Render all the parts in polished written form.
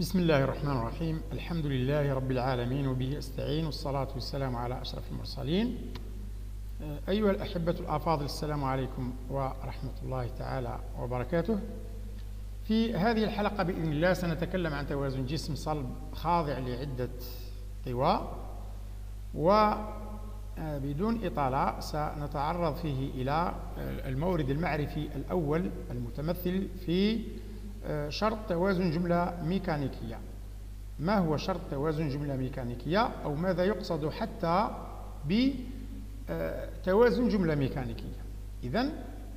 بسم الله الرحمن الرحيم. الحمد لله رب العالمين وبه أستعين، والصلاة والسلام على أشرف المرسلين. أيها الأحبة الأفاضل، السلام عليكم ورحمة الله تعالى وبركاته. في هذه الحلقة بإذن الله سنتكلم عن توازن جسم صلب خاضع لعدة طواء، وبدون إطالة سنتعرض فيه إلى المورد المعرفي الأول المتمثل في شرط توازن جملة ميكانيكية. ما هو شرط توازن جملة ميكانيكية، أو ماذا يقصد حتى بتوازن جملة ميكانيكية؟ إذن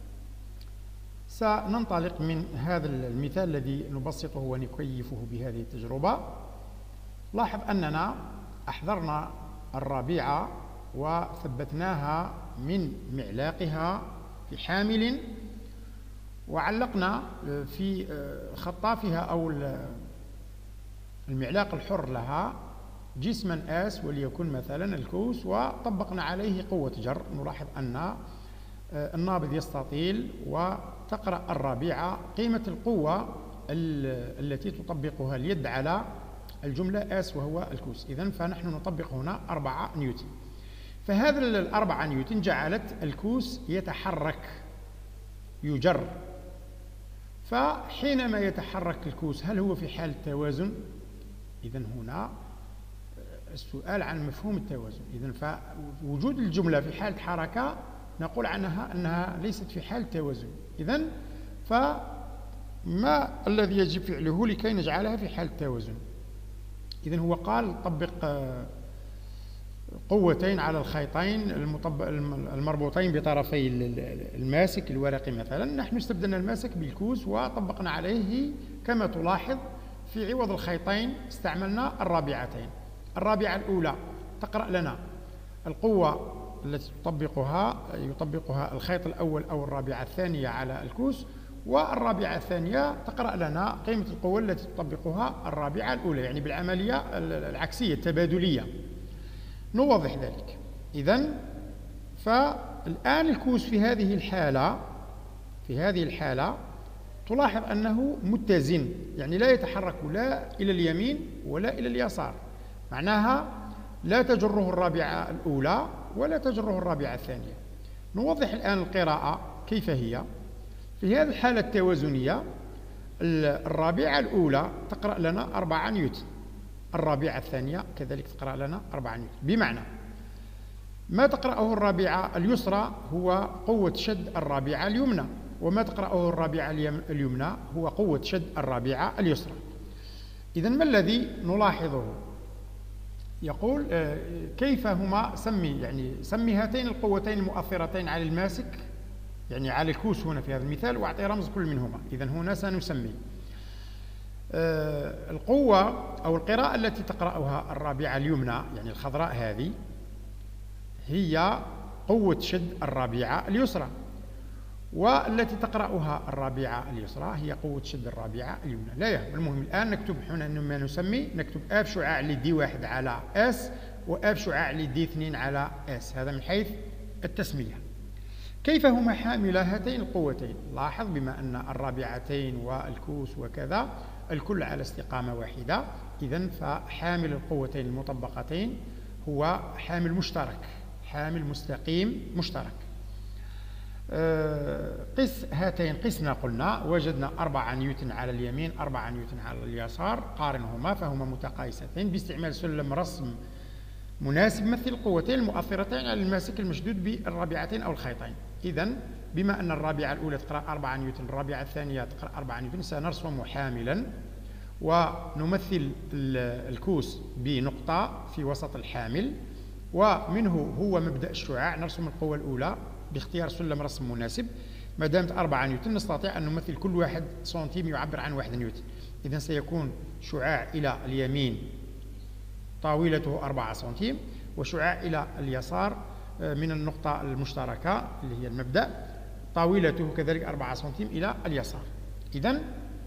سننطلق من هذا المثال الذي نبسطه ونكيفه بهذه التجربة. لاحظ أننا أحضرنا الرابعة وثبتناها من معلاقها في حامل، وعلقنا في خطافها أو المعلاق الحر لها جسما آس وليكن مثلا الكوس، وطبقنا عليه قوة جر. نلاحظ أن النابض يستطيل، وتقرأ الرابعة قيمة القوة التي تطبقها اليد على الجملة آس وهو الكوس. إذن فنحن نطبق هنا 4 نيوتن. فهذا ال4 نيوتن جعلت الكوس يتحرك، يجر. فحينما يتحرك الكوس هل هو في حالة توازن؟ إذن هنا السؤال عن مفهوم التوازن. إذن فوجود الجملة في حالة حركة نقول عنها أنها ليست في حالة توازن. إذن فما الذي يجب فعله لكي نجعلها في حالة توازن؟ إذن هو قال طبق قوتين على الخيطين المربوطين بطرفي الماسك الورقي. مثلا نحن استبدلنا الماسك بالكوس وطبقنا عليه كما تلاحظ. في عوض الخيطين استعملنا الرابعتين. الرابعة الأولى تقرأ لنا القوة التي يطبقها الخيط الأول أو الرابعة الثانية على الكوس، والرابعة الثانية تقرأ لنا قيمة القوة التي تطبقها الرابعة الأولى، يعني بالعملية العكسية التبادلية. نوضح ذلك. إذن فالآن الكوس في هذه الحالة تلاحظ أنه متزن، يعني لا يتحرك لا إلى اليمين ولا إلى اليسار. معناها لا تجره الرابعة الأولى ولا تجره الرابعة الثانية. نوضح الآن القراءة كيف هي. في هذه الحالة التوازنية الرابعة الأولى تقرأ لنا 4 نيوتن، الرابعة الثانية كذلك تقرأ لنا 4 نيوتن. بمعنى ما تقرأه الرابعة اليسرى هو قوة شد الرابعة اليمنى، وما تقرأه الرابعة اليمنى هو قوة شد الرابعة اليسرى. إذن ما الذي نلاحظه؟ يقول كيف هما سمي هاتين القوتين المؤثرتين على الماسك، يعني على الكوس هنا في هذا المثال، وأعطي رمز كل منهما. إذن هنا سنسمي القوة أو القراءة التي تقرأها الرابعة اليمنى، يعني الخضراء هذه، هي قوة شد الرابعة اليسرى، والتي تقرأها الرابعة اليسرى هي قوة شد الرابعة اليمنى. لا يهم، المهم الآن نكتب هنا ما نسمي، نكتب آف شعاع لدي 1 على اس، وآف شعاع لدي 2 على اس. هذا من حيث التسمية. كيف هما حاملا هاتين القوتين؟ لاحظ بما أن الرابعتين والكوس وكذا الكل على استقامة واحدة، إذن فحامل القوتين المطبقتين هو حامل مشترك، حامل مستقيم مشترك. قسنا قلنا وجدنا 4 نيوتن على اليمين، 4 نيوتن على اليسار، قارنهما فهما متقايستين باستعمال سلم رسم مناسب مثل القوتين المؤثرتين على الماسك المشدود بالرابعتين أو الخيطين. إذن بما أن الرابعة الأولى تقرأ 4 نيوتن، الرابعة الثانية تقرأ 4 نيوتن، سنرسم حاملا ونمثل الكوس بنقطة في وسط الحامل، ومنه هو مبدأ الشعاع. نرسم القوة الأولى باختيار سلم رسم مناسب. ما دامت 4 نيوتن نستطيع أن نمثل كل 1 سنتيم يعبر عن 1 نيوتن. إذن سيكون شعاع إلى اليمين طاولته 4 سنتيم، وشعاع إلى اليسار من النقطة المشتركة اللي هي المبدأ طاولته كذلك 4 سنتيم إلى اليسار. إذن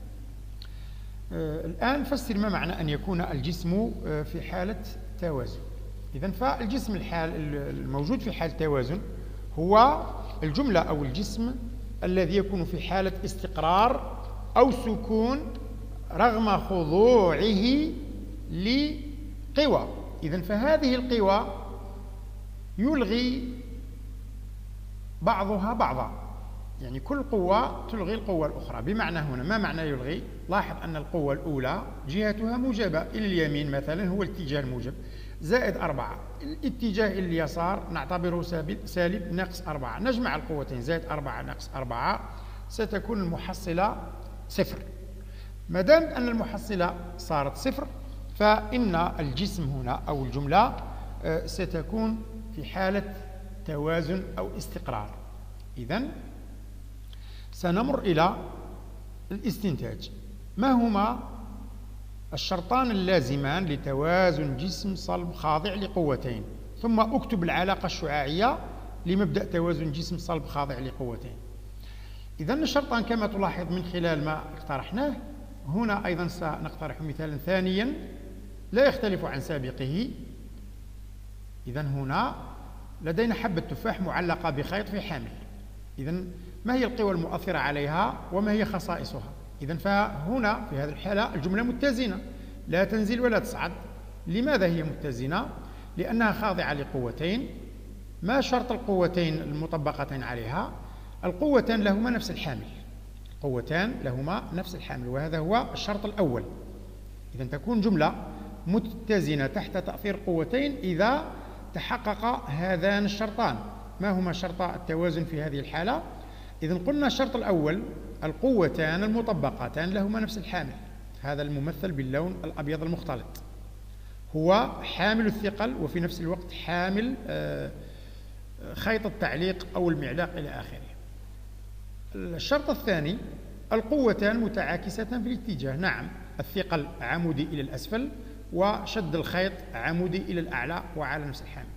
الآن فسر ما معنى أن يكون الجسم في حالة توازن. إذن فالجسم الموجود في حالة توازن هو الجملة أو الجسم الذي يكون في حالة استقرار أو سكون رغم خضوعه لقوى. إذن فهذه القوى يلغي بعضها بعضا، يعني كل قوة تلغي القوة الأخرى. بمعنى هنا ما معنى يلغي؟ لاحظ أن القوة الأولى جهتها موجبة، إلى اليمين مثلا هو الاتجاه الموجب زائد 4، الاتجاه إلى اليسار نعتبره سالب ناقص 4، نجمع القوتين زائد 4 ناقص 4 ستكون المحصلة صفر. ما دام أن المحصلة صارت صفر فإن الجسم هنا أو الجملة ستكون في حالة توازن أو استقرار. إذن سنمر إلى الاستنتاج. ما هما الشرطان اللازمان لتوازن جسم صلب خاضع لقوتين؟ ثم أكتب العلاقة الشعاعية لمبدأ توازن جسم صلب خاضع لقوتين. إذن الشرطان كما تلاحظ من خلال ما اقترحناه هنا، أيضا سنقترح مثالا ثانيا لا يختلف عن سابقه. إذن هنا لدينا حبة تفاح معلقة بخيط في حامل. إذن ما هي القوى المؤثرة عليها وما هي خصائصها؟ إذن فهنا في هذه الحالة الجملة متزنة، لا تنزل ولا تصعد. لماذا هي متزنة؟ لأنها خاضعة لقوتين. ما شرط القوتين المطبقتين عليها؟ القوتان لهما نفس الحامل، القوتان لهما نفس الحامل، وهذا هو الشرط الأول. إذن تكون جملة متزنة تحت تأثير قوتين إذا تحقق هذان الشرطان. ما هما شرطا التوازن في هذه الحالة؟ إذن قلنا الشرط الأول القوتان المطبقتان لهما نفس الحامل، هذا الممثل باللون الأبيض المختلط، هو حامل الثقل وفي نفس الوقت حامل خيط التعليق أو المعلاق إلى آخره. الشرط الثاني القوتان متعاكستان في الاتجاه، نعم الثقل عمودي إلى الأسفل وشد الخيط عمودي إلى الأعلى وعلى نفس الحامل،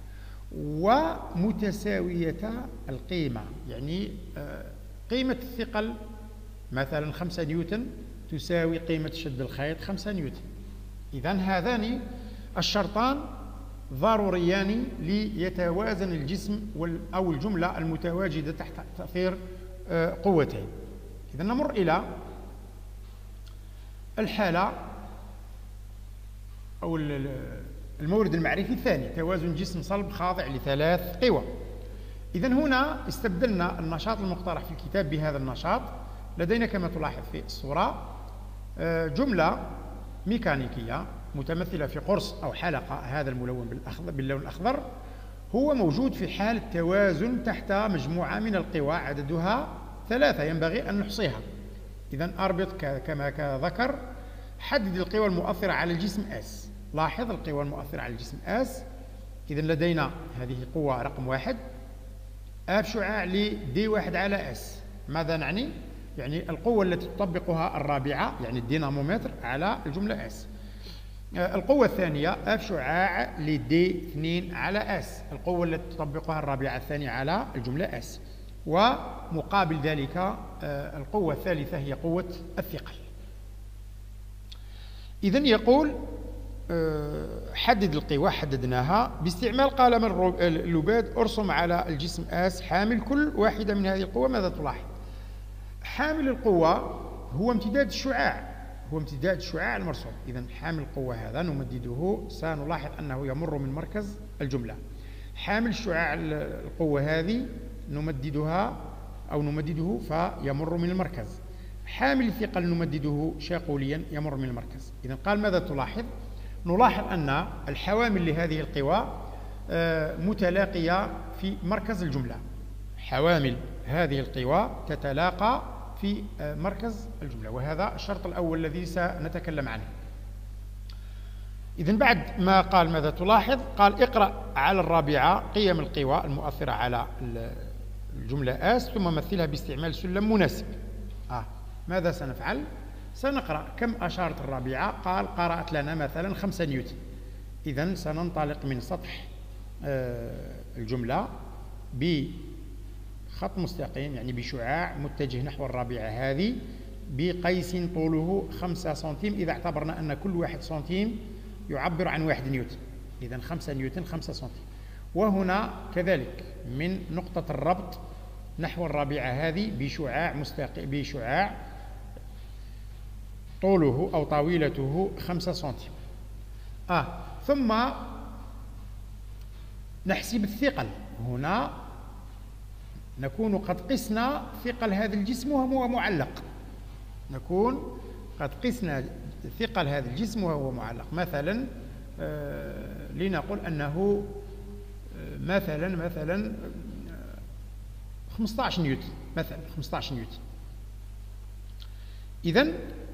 ومتساويتا القيمة، يعني قيمة الثقل مثلا 5 نيوتن تساوي قيمة شد الخيط 5 نيوتن. إذن هذان الشرطان ضروريان ليتوازن الجسم أو الجملة المتواجدة تحت تأثير قوتين. إذن نمر إلى الحالة أو المورد المعرفي الثاني، توازن جسم صلب خاضع لثلاث قوى. إذن هنا استبدلنا النشاط المقترح في الكتاب بهذا النشاط. لدينا كما تلاحظ في الصورة جملة ميكانيكية متمثلة في قرص أو حلقة، هذا الملون باللون الأخضر، هو موجود في حالة توازن تحت مجموعة من القوى عددها 3 ينبغي أن نحصيها. إذن أربط كما ذكر، حدد القوى المؤثرة على الجسم S. لاحظ القوى المؤثرة على الجسم S. إذن لدينا هذه قوة رقم 1 F شعاع لD1 على S. ماذا نعني؟ يعني القوة التي تطبقها الرابعة يعني الدينامومتر على الجملة S. القوة الثانية F شعاع لD2 على S، القوة التي تطبقها الرابعة الثانية على الجملة S. ومقابل ذلك القوة الثالثة هي قوة الثقل. إذن يقول حدد القوى، حددناها باستعمال قلم اللباد. ارسم على الجسم S حامل كل واحدة من هذه القوى. ماذا تلاحظ؟ حامل القوة هو امتداد الشعاع، هو امتداد الشعاع المرسوم. إذن حامل القوة هذا نمدده، سنلاحظ أنه يمر من مركز الجملة. حامل الشعاع القوة هذه نمددها أو نمدده فيمر من المركز. حامل الثقل نمدده شاقوليا يمر من المركز. إذن قال ماذا تلاحظ؟ نلاحظ أن الحوامل لهذه القوى متلاقية في مركز الجملة، حوامل هذه القوى تتلاقى في مركز الجملة، وهذا الشرط الأول الذي سنتكلم عنه. إذن بعد ما قال ماذا تلاحظ، قال اقرأ على الرابعة قيم القوى المؤثرة على الجملة S ثم مثلها باستعمال سلم مناسب. ماذا سنفعل؟ سنقرأ كم أشارت الرابعة. قال قرأت لنا مثلا 5 نيوتن. إذن سننطلق من سطح الجملة بخط مستقيم، يعني بشعاع متجه نحو الرابعة هذه بقيس طوله 5 سنتيم، إذا اعتبرنا أن كل 1 سنتيم يعبر عن 1 نيوتن. إذن 5 نيوتن 5 سنتيم. وهنا كذلك من نقطة الربط نحو الرابعة هذه بشعاع طوله أو طاولته 5 سنتيم. ثم نحسب الثقل. هنا نكون قد قسنا ثقل هذا الجسم وهو معلق، نكون قد قسنا ثقل هذا الجسم وهو معلق. مثلا لنقل أنه مثلا 15 نيوتن، مثلا 15 نيوتن. إذن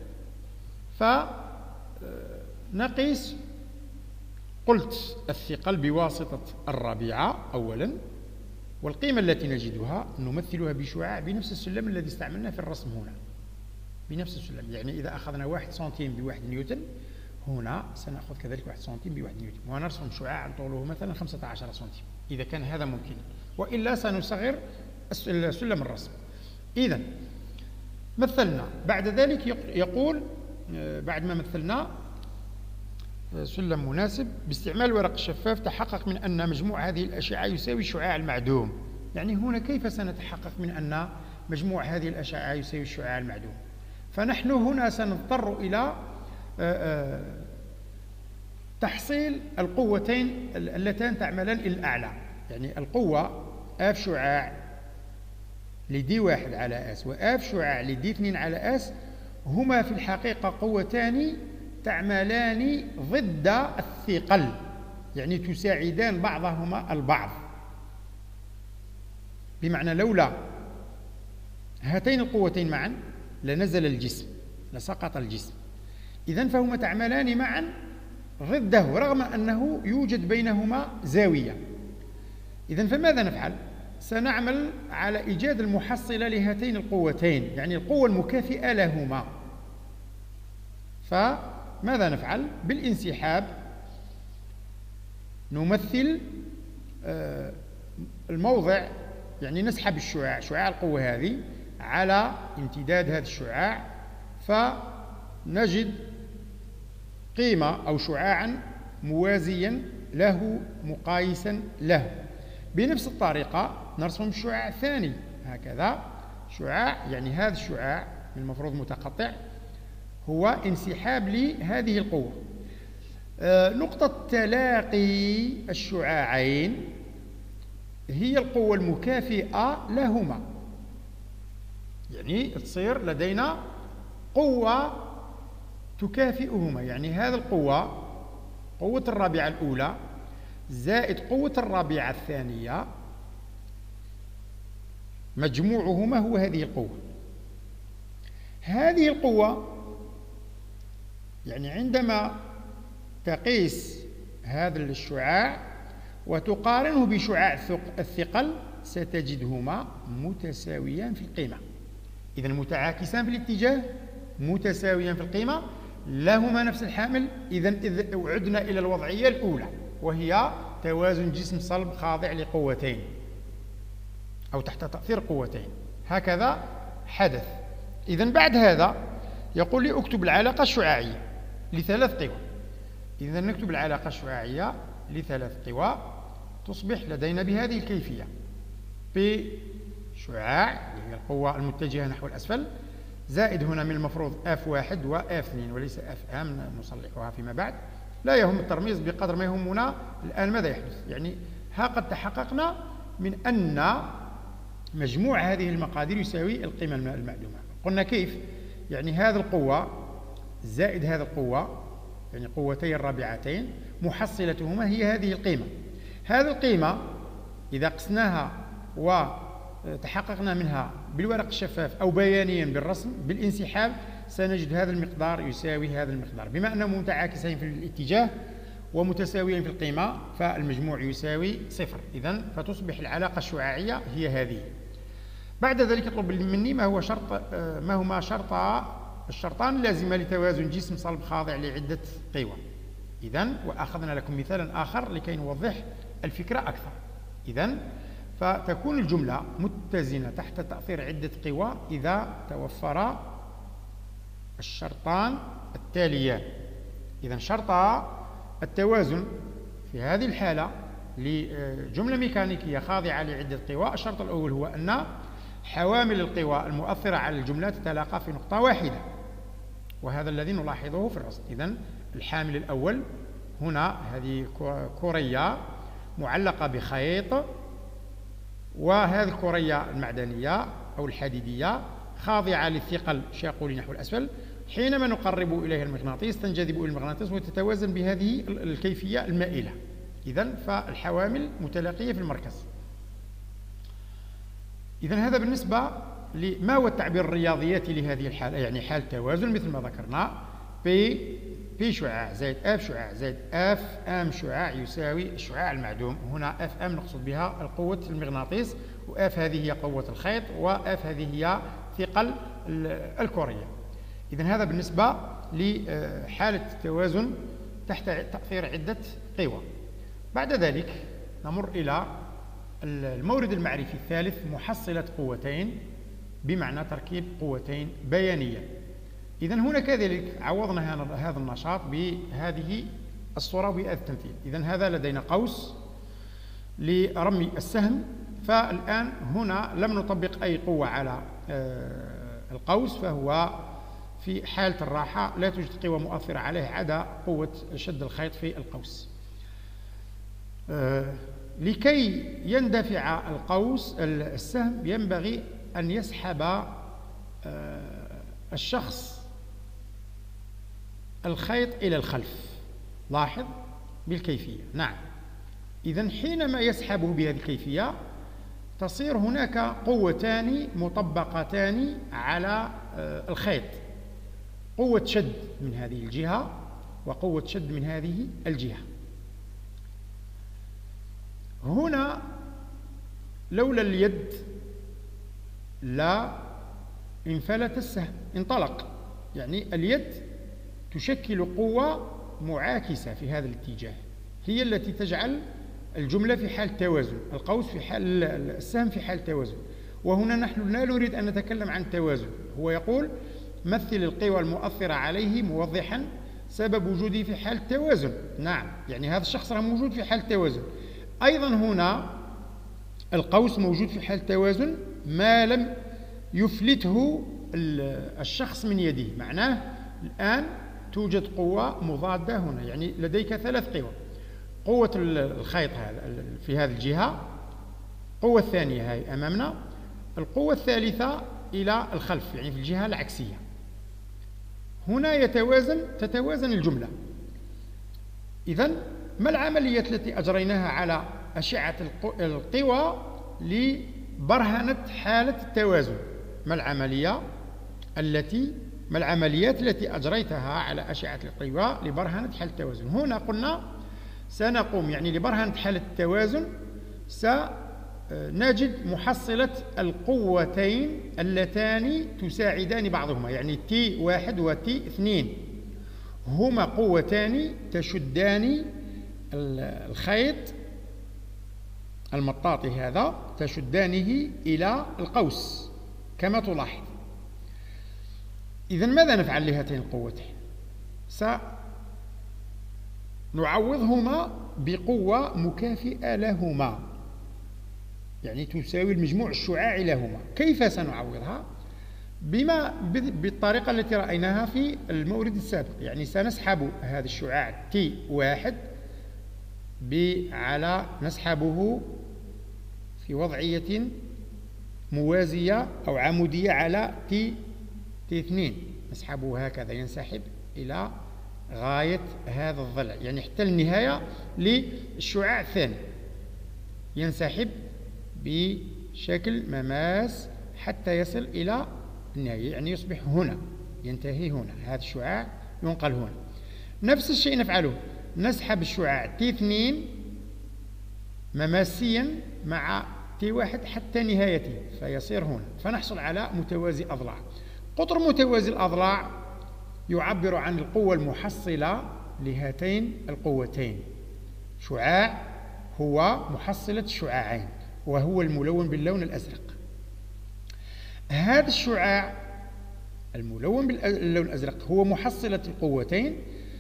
فنقيس، قلت الثقل بواسطة الرابعة أولا، والقيمة التي نجدها نمثلها بشعاع بنفس السلم الذي استعملناه في الرسم هنا، بنفس السلم. يعني إذا أخذنا 1 سنتيم بواحد نيوتن، هنا سنأخذ كذلك 1 سنتيم بواحد نيوتن، ونرسم شعاع طوله مثلا 15 سنتيم إذا كان هذا ممكنا، وإلا سنصغر سلم الرسم. إذن مثلنا، بعد ذلك يقول بعد ما مثلنا سلم مناسب باستعمال الورق الشفاف، تحقق من أن مجموع هذه الأشعة يساوي الشعاع المعدوم. يعني هنا كيف سنتحقق من أن مجموع هذه الأشعة يساوي الشعاع المعدوم؟ فنحن هنا سنضطر إلى تحصيل القوتين اللتان تعملان إلى الأعلى. يعني القوة F شعاع لدي 1 على S وF شعاع لدي 2 على S هما في الحقيقة قوتان تعملان ضد الثقل، يعني تساعدان بعضهما البعض. بمعنى لولا هاتين القوتين معا لنزل الجسم، لسقط الجسم. إذن فهما تعملان معا ضده رغم أنه يوجد بينهما زاوية. إذن فماذا نفعل؟ سنعمل على إيجاد المحصلة لهاتين القوتين، يعني القوة المكافئة لهما. فماذا نفعل؟ بالانسحاب نمثل الموضع، يعني نسحب الشعاع، شعاع القوة هذه على امتداد هذا الشعاع، فنجد قيمة أو شعاعا موازيا له مقايسا له. بنفس الطريقة نرسم الشعاع الثاني هكذا، شعاع يعني هذا الشعاع المفروض متقطع هو انسحاب لهذه القوة. نقطة تلاقي الشعاعين هي القوة المكافئة لهما، يعني تصير لدينا قوة تكافئهما. يعني هذه القوة، قوة الرابعة الأولى زائد قوة الرابعة الثانية، مجموعهما هو هذه القوة. هذه القوة يعني عندما تقيس هذا الشعاع وتقارنه بشعاع الثقل ستجدهما متساويان في القيمة. إذن متعاكسان في الاتجاه، متساويان في القيمة، لهما نفس الحامل. إذا عدنا إلى الوضعية الأولى وهي توازن جسم صلب خاضع لقوتين أو تحت تأثير قوتين، هكذا حدث. إذن بعد هذا يقول لي اكتب العلاقة الشعاعية لثلاث قوى. إذا نكتب العلاقة الشعاعية لثلاث قوى تصبح لدينا بهذه الكيفية: P شعاع هي القوة المتجهة نحو الأسفل، زائد هنا من المفروض F1 و F2 وليس FM، نصلحها فيما بعد، لا يهم الترميز بقدر ما يهمنا الآن ماذا يحدث. يعني ها قد تحققنا من أن مجموع هذه المقادير يساوي القيمة المعلومة. قلنا كيف؟ يعني هذه القوة زائد هذه القوة، يعني قوتي الرابعتين محصلتهما هي هذه القيمة. هذه القيمة إذا قسناها وتحققنا منها بالورق الشفاف أو بيانيا بالرسم بالانسحاب سنجد هذا المقدار يساوي هذا المقدار. بما أنهم متعاكسين في الاتجاه ومتساويين في القيمة فالمجموع يساوي صفر. إذن فتصبح العلاقة الشعاعية هي هذه. بعد ذلك يطلب مني ما هما الشرطان اللازمة لتوازن جسم صلب خاضع لعدة قوى. إذن وأخذنا لكم مثالا آخر لكي نوضح الفكرة أكثر. إذن فتكون الجملة متزنة تحت تأثير عدة قوى إذا توفر الشرطان التاليان. إذن شرطا التوازن في هذه الحالة لجملة ميكانيكية خاضعة لعدة قوى. الشرط الأول هو أن حوامل القوى المؤثرة على الجملة تتلاقى في نقطة واحدة، وهذا الذي نلاحظه في الرصد. إذن الحامل الأول هنا هذه كرية معلقة بخيط، وهذه الكرية المعدنية أو الحديدية خاضعة للثقل شاقولي نحو الأسفل. حينما نقرب إليها المغناطيس تنجذب إلى المغناطيس وتتوازن بهذه الكيفية المائلة. إذن فالحوامل متلاقية في المركز. إذن هذا بالنسبة لما هو التعبير الرياضياتي لهذه الحالة، يعني حالة توازن مثل ما ذكرنا: بي شعاع زائد اف شعاع زائد اف ام شعاع يساوي الشعاع المعدوم. هنا اف ام نقصد بها القوة المغناطيس، واف هذه هي قوة الخيط، واف هذه هي ثقل الكرية. إذن هذا بالنسبة لحالة التوازن تحت تأثير عدة قوى. بعد ذلك نمر إلى المورد المعرفي الثالث: محصلة قوتين، بمعنى تركيب قوتين بيانية. إذن هنا كذلك عوضنا هذا النشاط بهذه الصورة وبهذا التمثيل. إذن هذا لدينا قوس لرمي السهم، فالآن هنا لم نطبق أي قوة على القوس، فهو في حالة الراحة لا توجد قوة مؤثرة عليه عدا قوة شد الخيط في القوس. لكي يندفع السهم ينبغي أن يسحب الشخص الخيط إلى الخلف. لاحظ بالكيفية. نعم. إذن حينما يسحبه بهذه الكيفية تصير هناك قوتان مطبقتان على الخيط: قوة شد من هذه الجهة وقوة شد من هذه الجهة. هنا لولا اليد لا انفلت السهم، انطلق. يعني اليد تشكل قوة معاكسة في هذا الاتجاه، هي التي تجعل الجملة في حال توازن، القوس في حال السهم في حال توازن. وهنا نحن لا نريد أن نتكلم عن التوازن. هو يقول: مثل القوى المؤثرة عليه موضحا سبب وجوده في حال التوازن. نعم، يعني هذا الشخص راه موجود في حال التوازن. أيضا هنا القوس موجود في حال التوازن ما لم يفلته الشخص من يده. معناه الآن توجد قوة مضادة هنا، يعني لديك ثلاث قوى: قوة الخيط هذا في هذه الجهة، القوة الثانية هاي أمامنا، القوة الثالثة إلى الخلف يعني في الجهة العكسية. هنا تتوازن الجملة. إذن ما العمليات التي أجريناها على أشعة القوى لبرهنة حالة التوازن؟ ما العمليات التي أجريتها على أشعة القوى لبرهنة حالة التوازن؟ هنا قلنا سنقوم يعني لبرهنة حالة التوازن سنجد محصلة القوتين اللتان تساعدان بعضهما، يعني T1 و T2 هما قوتان تشدان الخيط المطاطي هذا، تشدانه إلى القوس كما تلاحظ. إذن ماذا نفعل لهاتين القوتين؟ سنعوضهما بقوة مكافئة لهما، يعني تساوي المجموع الشعاعي لهما. كيف سنعوضها؟ بالطريقة التي رأيناها في المورد السابق، يعني سنسحب هذا الشعاع T1 نسحبه في وضعية موازية أو عمودية على T2، نسحبه هكذا ينسحب إلى غاية هذا الضلع، يعني حتى النهاية للشعاع الثاني ينسحب بشكل مماس حتى يصل إلى النهاية، يعني يصبح هنا، ينتهي هنا، هذا الشعاع ينقل هنا. نفس الشيء نفعله، نسحب الشعاع T2 مماسيا مع T1 حتى نهايته فيصير هنا، فنحصل على متوازي أضلاع. قطر متوازي الأضلاع يعبر عن القوة المحصلة لهاتين القوتين. شعاع هو محصلة الشعاعين وهو الملون باللون الأزرق. هذا الشعاع الملون باللون الأزرق هو محصلة القوتين،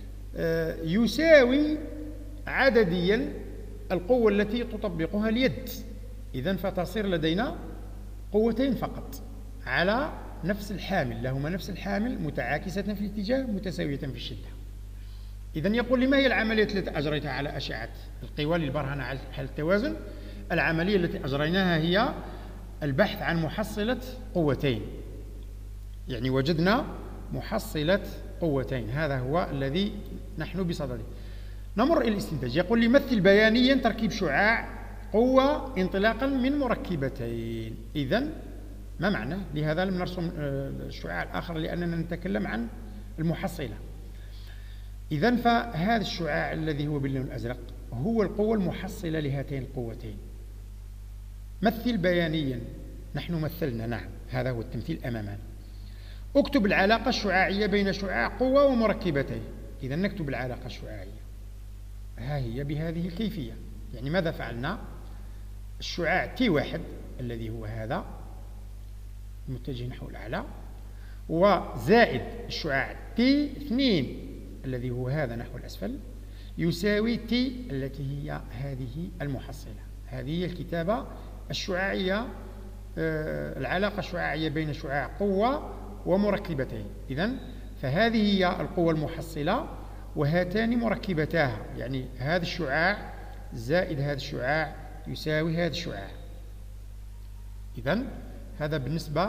يساوي عدديا القوة التي تطبقها اليد. إذن فتصير لدينا قوتين فقط على نفس الحامل، لهما نفس الحامل متعاكسة في الاتجاه متساوية في الشدة. إذن يقول لي ما هي العملية التي أجريتها على أشعة القوى للبرهنة على حالة التوازن؟ العملية التي أجريناها هي البحث عن محصلة قوتين، يعني وجدنا محصلة قوتين، هذا هو الذي نحن بصدده. نمر إلى الاستنتاج. يقول لي مثل بيانيا تركيب شعاع قوة انطلاقا من مركبتين. إذن ما معنى؟ لهذا لم نرسم الشعاع الآخر لأننا نتكلم عن المحصلة. إذن فهذا الشعاع الذي هو باللون الأزرق هو القوة المحصلة لهاتين القوتين. مثل بيانيا، نحن مثلنا، نعم هذا هو التمثيل أمامنا. اكتب العلاقة الشعاعية بين شعاع قوة ومركبتين. إذن نكتب العلاقة الشعاعية، ها هي بهذه الكيفية. يعني ماذا فعلنا؟ الشعاع T1 الذي هو هذا المتجه نحو الأعلى، وزائد الشعاع T2 الذي هو هذا نحو الأسفل، يساوي T التي هي هذه المحصلة. هذه هي الكتابة الشعاعية، العلاقة الشعاعية بين شعاع قوة ومركبتين. إذن فهذه هي القوة المحصلة، وهاتان مركبتاها، يعني هذا الشعاع زائد هذا الشعاع يساوي هذا الشعاع. إذن هذا بالنسبة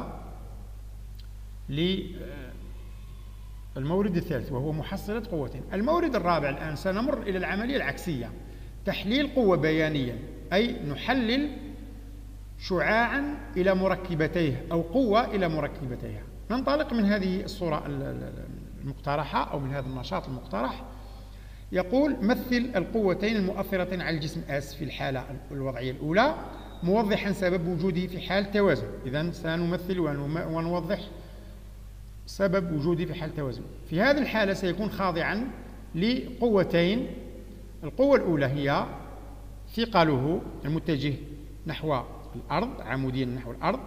للمورد الثالث وهو محصلة قوتين. المورد الرابع الآن سنمر إلى العملية العكسية، تحليل قوة بيانيا، أي نحلل شعاعا إلى مركبتيه أو قوة إلى مركبتيها. ننطلق من هذه الصورة المقترحة أو من هذا النشاط المقترح. يقول مثل القوتين المؤثرتين على الجسم S في الحالة الوضعية الأولى موضحا سبب وجوده في حال توازن. إذن سنمثل ونوضح سبب وجوده في حال توازن. في هذه الحالة سيكون خاضعا لقوتين. القوة الأولى هي ثقله المتجه نحو الأرض، عموديا نحو الأرض،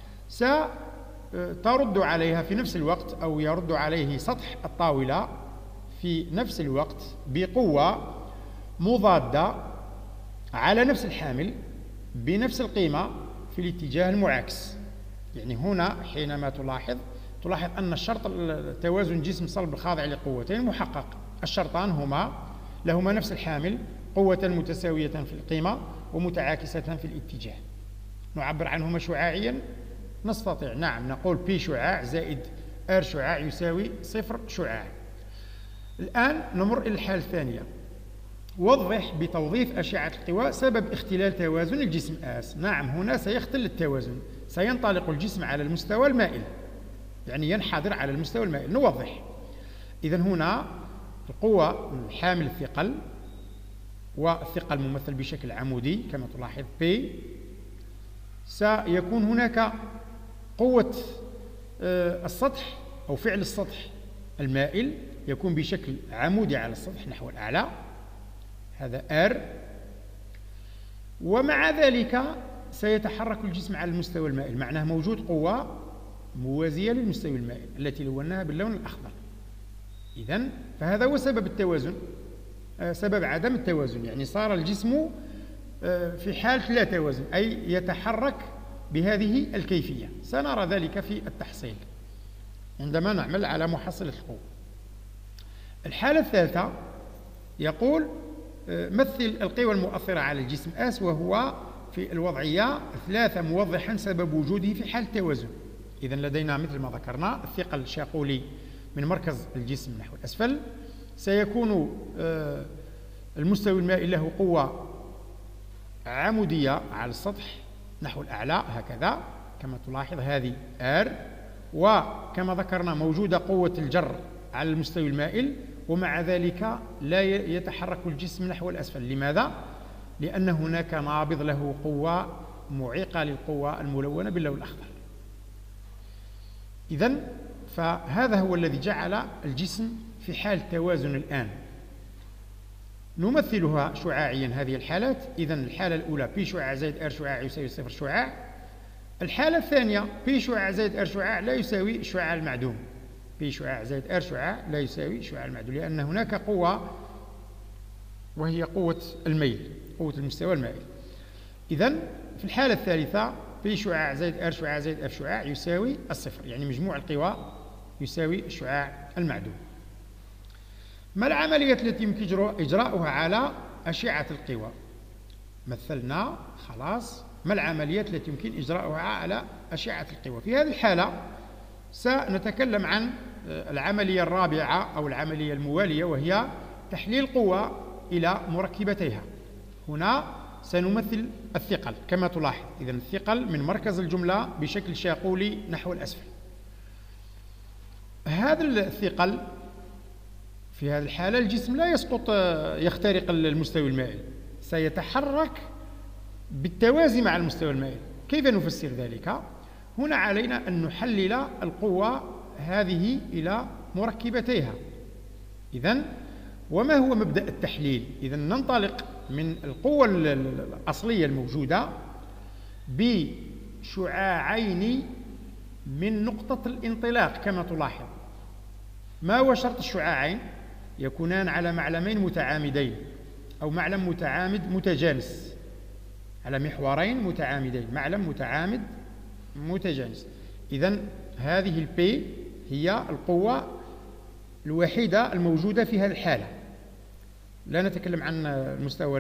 سترد عليها في نفس الوقت، أو يرد عليه سطح الطاولة في نفس الوقت بقوة مضادة على نفس الحامل بنفس القيمة في الاتجاه المعاكس. يعني هنا حينما تلاحظ أن الشرط توازن جسم صلب خاضع لقوتين محقق. الشرطان لهما نفس الحامل، قوة متساوية في القيمة ومتعاكسة في الاتجاه. نعبر عنهما شعاعيا، نستطيع نعم نقول P شعاع زائد R شعاع يساوي 0 شعاع. الآن نمر إلى الحالة الثانية. وضح بتوظيف أشعة القوى سبب اختلال توازن الجسم S. نعم هنا سيختل التوازن، سينطلق الجسم على المستوى المائل، يعني ينحدر على المستوى المائل. نوضح. إذن هنا القوة حامل الثقل، والثقل ممثل بشكل عمودي كما تلاحظ P. سيكون هناك قوة السطح أو فعل السطح المائل يكون بشكل عمودي على السطح نحو الأعلى، هذا R. ومع ذلك سيتحرك الجسم على المستوى المائل، معناه موجود قوة موازية للمستوى المائل التي لوناها باللون الأخضر. إذن فهذا هو سبب التوازن، سبب عدم التوازن، يعني صار الجسم في حالة لا توازن، أي يتحرك بهذه الكيفية. سنرى ذلك في التحصيل عندما نعمل على محصلة القوة. الحالة الثالثة يقول مثل القوى المؤثرة على الجسم S وهو في الوضعية 3 موضحا سبب وجوده في حالة التوازن. إذن لدينا مثل ما ذكرنا الثقل الشاقولي من مركز الجسم نحو الأسفل، سيكون المستوى المائي له قوة عمودية على السطح نحو الأعلى هكذا كما تلاحظ، هذه R. وكما ذكرنا موجودة قوة الجر على المستوى المائل، ومع ذلك لا يتحرك الجسم نحو الأسفل. لماذا؟ لأن هناك نابض له قوة معيقة للقوة الملونة باللون الأخضر. إذن فهذا هو الذي جعل الجسم في حال توازن الآن. نمثلها شعاعيا هذه الحالات. إذن الحالة الأولى P شعاع زائد R شعاع يساوي 0 شعاع. الحالة الثانية P شعاع زائد R شعاع لا يساوي الشعاع المعدوم. P شعاع زائد R شعاع لا يساوي الشعاع المعدوم، لأن هناك قوة وهي قوة الميل، قوة المستوى المائل. إذن في الحالة الثالثة بي شعاع زائد ار شعاع زائد اف شعاع يساوي الصفر، يعني مجموع القوى يساوي الشعاع المعدوم. ما العملية التي يمكن إجراؤها على أشعة القوى؟ مثلنا خلاص. ما العمليات التي يمكن إجراؤها على أشعة القوى؟ في هذه الحالة سنتكلم عن العملية الرابعة أو العملية الموالية، وهي تحليل القوى إلى مركبتيها. هنا سنمثل الثقل كما تلاحظ. إذن الثقل من مركز الجملة بشكل شاقولي نحو الأسفل. هذا الثقل في هذه الحالة الجسم لا يسقط يخترق المستوى المائل، سيتحرك بالتوازي مع المستوى المائل. كيف نفسر ذلك؟ هنا علينا أن نحلل القوة هذه إلى مركبتيها. إذن وما هو مبدأ التحليل؟ إذن ننطلق من القوة الأصلية الموجودة بشعاعين من نقطة الانطلاق كما تلاحظ. ما هو شرط الشعاعين؟ يكونان على معلمين متعامدين أو معلم متعامد متجانس، على محورين متعامدين، معلم متعامد متجانس. إذن هذه البي هي القوة الوحيدة الموجودة في هذه الحالة. لا نتكلم عن المستوى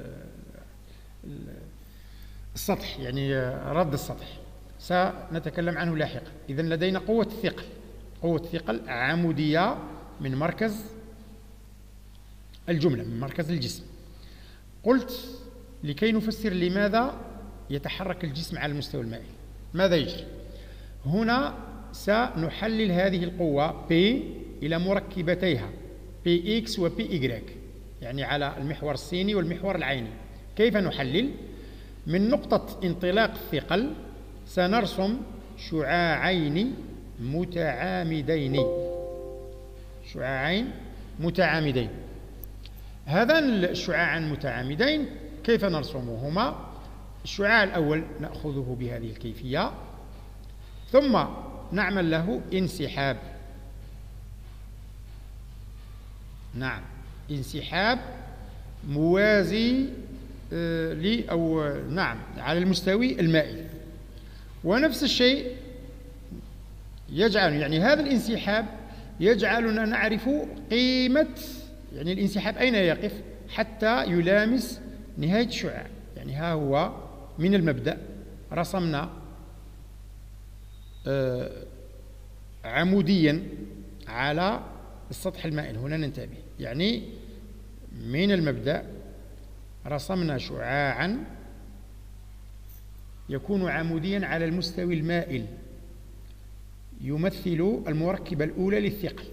السطح، يعني رد السطح، سنتكلم عنه لاحقا. إذن لدينا قوة الثقل. قوة الثقل عمودية من مركز الجملة، من مركز الجسم. قلت لكي نفسر لماذا يتحرك الجسم على المستوى المائي ماذا يجري. هنا سنحلل هذه القوة P إلى مركبتيها PX و PY، يعني على المحور السيني والمحور العيني. كيف نحلل؟ من نقطة انطلاق الثقل سنرسم شعاعين متعامدين، شعاعين متعامدين. هذان الشعاعان المتعامدين كيف نرسمهما؟ الشعاع الأول نأخذه بهذه الكيفية، ثم نعمل له انسحاب. نعم، انسحاب موازي على المستوي المائل. ونفس الشيء يجعل، يعني هذا الانسحاب يجعلنا نعرف قيمة، يعني الانسحاب أين يقف حتى يلامس نهاية الشعاع. يعني ها هو من المبدأ رسمنا عموديا على السطح المائل. هنا ننتبه، يعني من المبدأ رسمنا شعاعا يكون عموديا على المستوى المائل يمثل المركبة الأولى للثقل.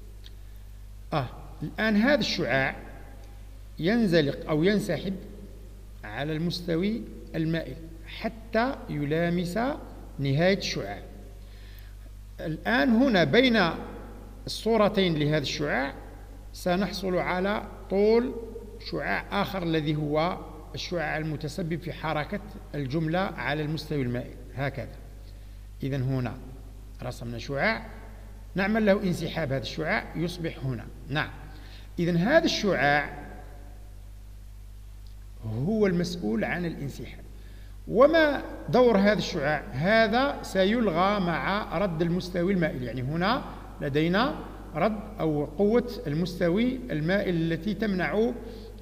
الآن هذا الشعاع ينزلق أو ينسحب على المستوى المائل حتى يلامس نهاية الشعاع. الآن هنا بين الصورتين لهذا الشعاع سنحصل على طول شعاع آخر الذي هو الشعاع المتسبب في حركة الجملة على المستوى المائل هكذا. إذن هنا رسمنا شعاع نعمل له انسحاب، هذا الشعاع يصبح هنا. نعم، إذن هذا الشعاع هو المسؤول عن الانسحاب. وما دور هذا الشعاع؟ هذا سيلغى مع رد المستوى المائل. يعني هنا لدينا رد أو قوة المستوى المائل التي تمنع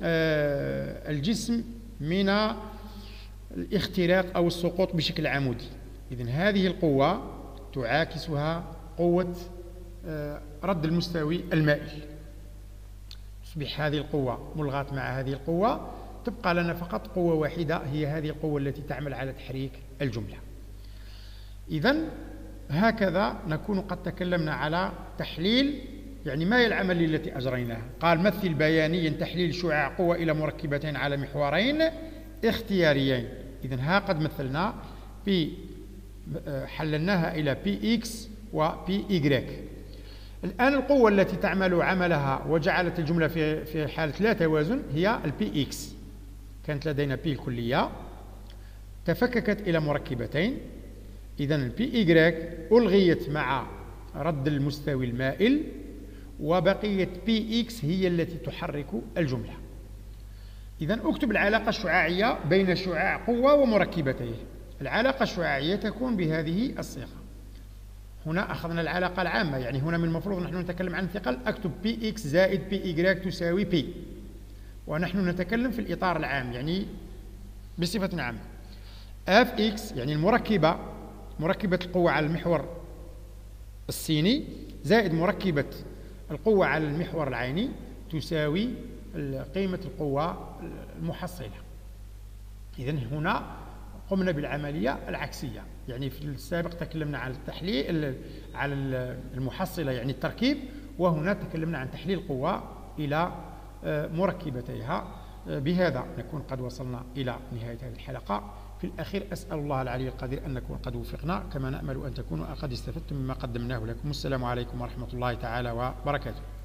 الجسم من الاختراق أو السقوط بشكل عمودي. إذن هذه القوة تعاكسها قوة رد المستوى المائل. تصبح هذه القوة ملغاة مع هذه القوة، تبقى لنا فقط قوة واحدة هي هذه القوة التي تعمل على تحريك الجملة. إذن هكذا نكون قد تكلمنا على تحليل، يعني ما هي العملية التي أجريناها. قال مثل بيانيا تحليل شعاع قوة إلى مركبتين على محورين اختياريين. إذن ها قد مثلنا حللناها إلى PX و PY. الآن القوة التي تعمل عملها وجعلت الجملة في حالة لا توازن هي PX. كانت لدينا P الكلية تفككت إلى مركبتين، إذن PY ألغيت مع رد المستوى المائل، وبقية PX هي التي تحرك الجملة. إذن أكتب العلاقة الشعاعية بين شعاع قوة ومركبتيه. العلاقة الشعاعية تكون بهذه الصيغة. هنا أخذنا العلاقة العامة، يعني هنا من المفروض نحن نتكلم عن الثقل أكتب بي إكس زائد بي إيكغيك تساوي بي، ونحن نتكلم في الإطار العام يعني بصفة عامة. اف إكس يعني مركبة القوة على المحور السيني زائد مركبة القوة على المحور العيني تساوي قيمة القوة المحصلة. إذن هنا قمنا بالعملية العكسية، يعني في السابق تكلمنا عن التحليل على المحصلة يعني التركيب، وهنا تكلمنا عن تحليل القوة إلى مركبتيها. بهذا نكون قد وصلنا إلى نهاية هذه الحلقة. في الأخير أسأل الله العلي القدير أن نكون قد وفقنا، كما نأمل أن تكونوا قد استفدتم مما قدمناه لكم. السلام عليكم ورحمة الله تعالى وبركاته.